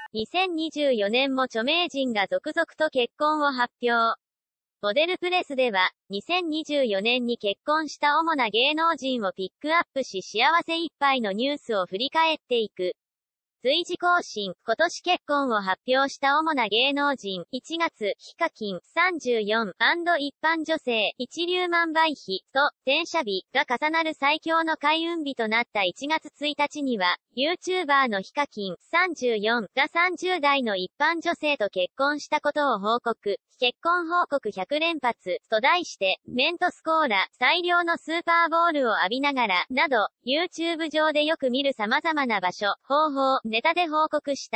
2024年も著名人が続々と結婚を発表。モデルプレスでは、2024年に結婚した主な芸能人をピックアップし幸せいっぱいのニュースを振り返っていく。随時更新、今年結婚を発表した主な芸能人、1月、ヒカキン、34、一般女性、一粒万倍日、と、転写日、が重なる最強の開運日となった1月1日には、YouTuber のヒカキン、34、が30代の一般女性と結婚したことを報告、結婚報告100連発、と題して、メントスコーラ、最良のスーパーボールを浴びながら、など、YouTube 上でよく見る様々な場所、方法、ネタで報告した。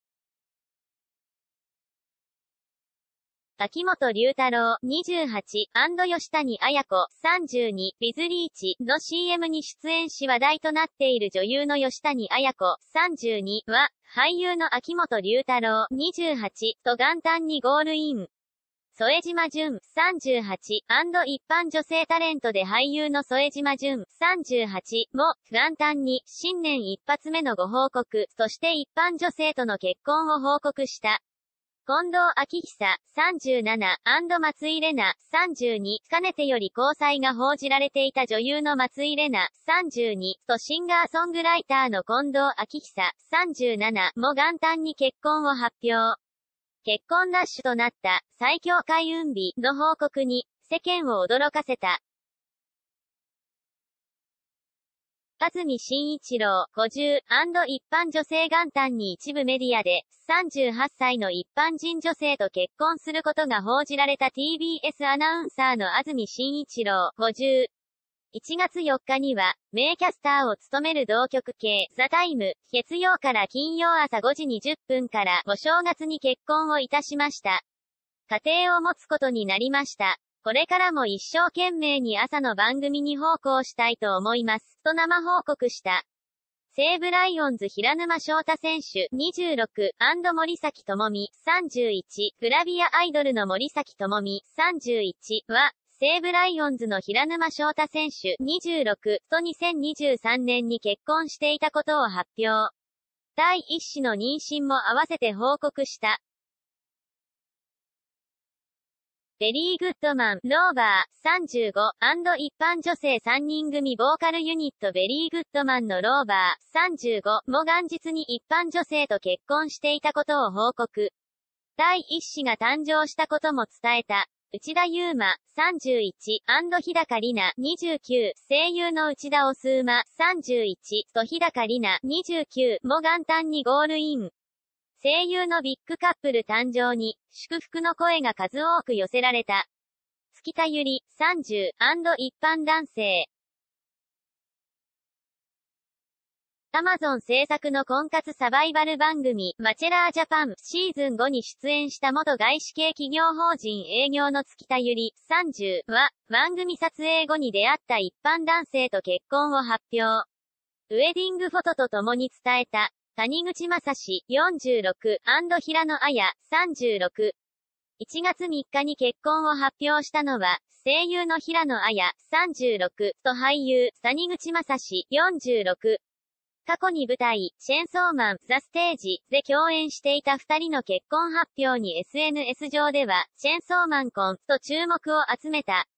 秋元龍太郎、28、吉谷綾子、32、ビズリーチの CM に出演し話題となっている女優の吉谷綾子、32は、俳優の秋元龍太郎、28と元旦にゴールイン。副島淳、38、一般女性タレントで俳優の副島淳、38も、元旦に、新年一発目のご報告、そして一般女性との結婚を報告した。近藤晃久、37、松井玲奈、32、かねてより交際が報じられていた女優の松井玲奈、32、とシンガーソングライターの近藤晃久、37も元旦に結婚を発表。結婚ラッシュとなった最強開運日の報告に世間を驚かせた。安住紳一郎、50、一般女性元旦に一部メディアで38歳の一般人女性と結婚することが報じられた TBS アナウンサーの安住紳一郎、50。1月4日には、名キャスターを務める同局系、ザタイム、月曜から金曜朝5時20分から、お正月に結婚をいたしました。家庭を持つことになりました。これからも一生懸命に朝の番組に奉公したいと思います、と生報告した。西武ライオンズ平沼翔太選手、26、森崎智美、31、グラビアアイドルの森崎智美、31は、西武ライオンズの平沼翔太選手26と2023年に結婚していたことを発表。第一子の妊娠も合わせて報告した。ベリーグッドマン、ローバー、35、一般女性3人組ボーカルユニットベリーグッドマンのローバー、35も元日に一般女性と結婚していたことを報告。第一子が誕生したことも伝えた。内田祐馬、31、日高里奈、29、声優の内田雄馬、31、と日高里奈、29も元旦にゴールイン。声優のビッグカップル誕生に、祝福の声が数多く寄せられた。月田ゆり、30、一般男性。アマゾン制作の婚活サバイバル番組、バチェラージャパンシーズン5に出演した元外資系企業法人営業の月田ゆり、30は、番組撮影後に出会った一般男性と結婚を発表。ウェディングフォトと共に伝えた。谷口正史、46、平野綾、36。1月3日に結婚を発表したのは、声優の平野綾、36と俳優、谷口正史、46。過去に舞台、チェンソーマン、ザ・ステージで共演していた2人の結婚発表に SNS 上では、チェンソーマン婚と注目を集めた。